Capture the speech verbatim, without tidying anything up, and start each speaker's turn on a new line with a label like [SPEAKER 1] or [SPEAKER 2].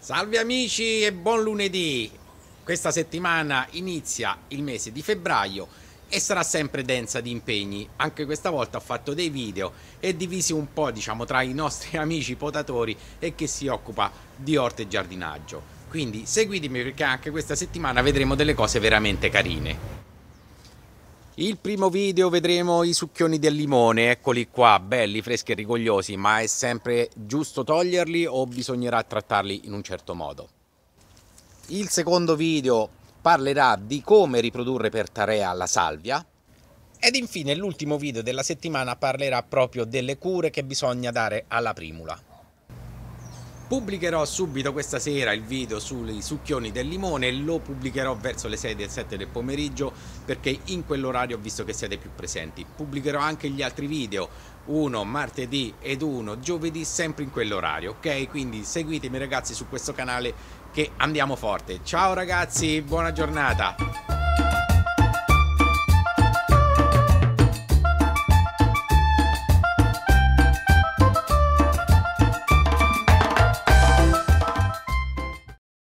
[SPEAKER 1] Salve amici e buon lunedì! Questa settimana inizia il mese di febbraio e sarà sempre densa di impegni. Anche questa volta ho fatto dei video e divisi un po', diciamo, tra i nostri amici potatori e chi si occupa di orto e giardinaggio. Quindi seguitemi perché anche questa settimana vedremo delle cose veramente carine. Il primo video vedremo i succhioni del limone, eccoli qua, belli, freschi e rigogliosi, ma è sempre giusto toglierli o bisognerà trattarli in un certo modo? Il secondo video parlerà di come riprodurre per tarea la salvia. Ed infine l'ultimo video della settimana parlerà proprio delle cure che bisogna dare alla primula. Pubblicherò subito questa sera il video sui succhioni del limone, lo pubblicherò verso le sei del sette del pomeriggio perché in quell'orario ho visto che siete più presenti. Pubblicherò anche gli altri video, uno martedì ed uno giovedì, sempre in quell'orario, ok? Quindi seguitemi ragazzi su questo canale che andiamo forte. Ciao ragazzi, buona giornata!